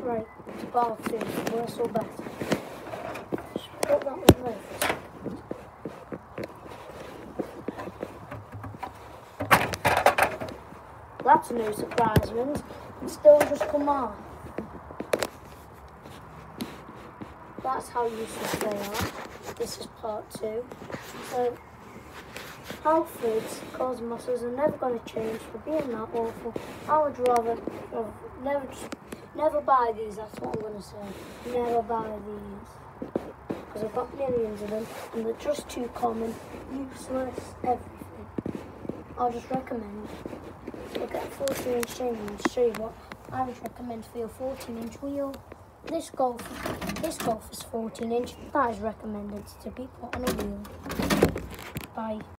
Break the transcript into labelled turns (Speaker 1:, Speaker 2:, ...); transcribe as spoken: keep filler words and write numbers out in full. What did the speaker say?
Speaker 1: Right, bar two, worse or better. Just put that with this. That's no surprise, wins. And still just come on. That's how useless they are. This is part two. So, Halfords cosmoses are never going to change for being that awful. I would rather, rather never just, never buy these, that's what I'm going to say. Never buy these. Because I've got millions of them and they're just too common, useless, everything. I'll just recommend, look at a fourteen inch chain and show you what I would recommend for your fourteen inch wheel. This golf, this golf is fourteen inch, that is recommended to be put on a wheel. Bye.